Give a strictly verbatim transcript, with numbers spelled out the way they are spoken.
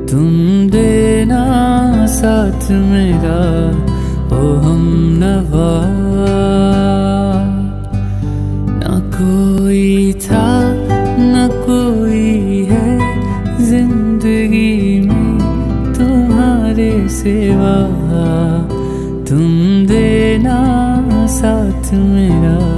तुम देना साथ मेरा ओ हमनवा। न कोई था न कोई है जिंदगी में तुम्हारे सिवा, तुम देना साथ मेरा।